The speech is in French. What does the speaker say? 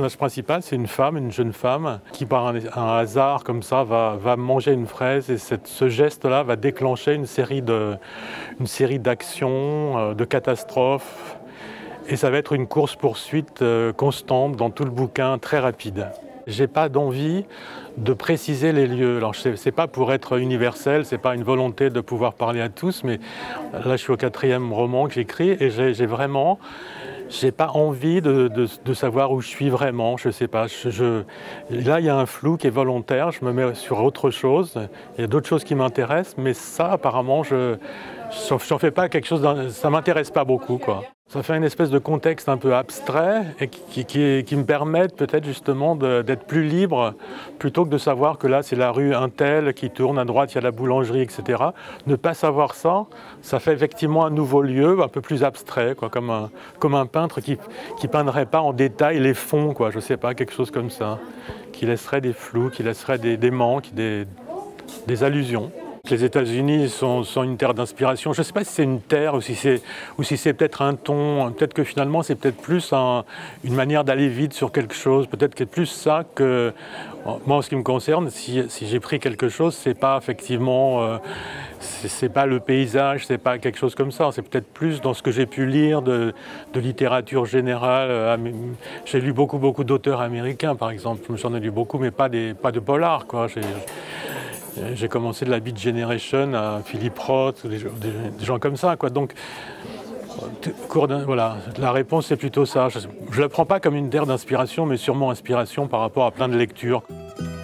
personnage principal, c'est une jeune femme, qui par un hasard comme ça va manger une fraise et ce geste-là va déclencher une série d'actions, de catastrophes. Et ça va être une course-poursuite constante dans tout le bouquin, très rapide. J'ai pas d'envie de préciser les lieux. Alors c'est pas pour être universel, c'est pas une volonté de pouvoir parler à tous, mais là je suis au 4e roman que j'écris et j'ai pas envie de savoir où je suis vraiment, je sais pas. Là, il y a un flou qui est volontaire, je me mets sur autre chose. Il y a d'autres choses qui m'intéressent, mais ça, apparemment, j'en fais pas quelque chose, ça m'intéresse pas beaucoup, quoi. Ça fait une espèce de contexte un peu abstrait et qui me permettent peut-être justement d'être plus libre plutôt que de savoir que là c'est la rue un tel qui tourne à droite, il y a la boulangerie, etc. Ne pas savoir ça, ça fait effectivement un nouveau lieu un peu plus abstrait, quoi, comme un peintre qui peindrait pas en détail les fonds, quoi, je sais pas, quelque chose comme ça, qui laisserait des flous, qui laisserait des manques, des allusions. Les États-Unis sont une terre d'inspiration. Je ne sais pas si c'est une terre ou si c'est peut-être un ton. Peut-être que finalement c'est peut-être plus une manière d'aller vite sur quelque chose. Peut-être que c'est plus ça que moi en ce qui me concerne. Si j'ai pris quelque chose, c'est pas effectivement, c'est pas le paysage, c'est pas quelque chose comme ça. C'est peut-être plus dans ce que j'ai pu lire de littérature générale. J'ai lu beaucoup d'auteurs américains, par exemple. J'en ai lu beaucoup, mais pas de polars, quoi. J'ai commencé de la Beat Generation à Philippe Roth, des gens comme ça, quoi. Donc, voilà, la réponse c'est plutôt ça. Je ne la prends pas comme une terre d'inspiration, mais sûrement inspiration par rapport à plein de lectures.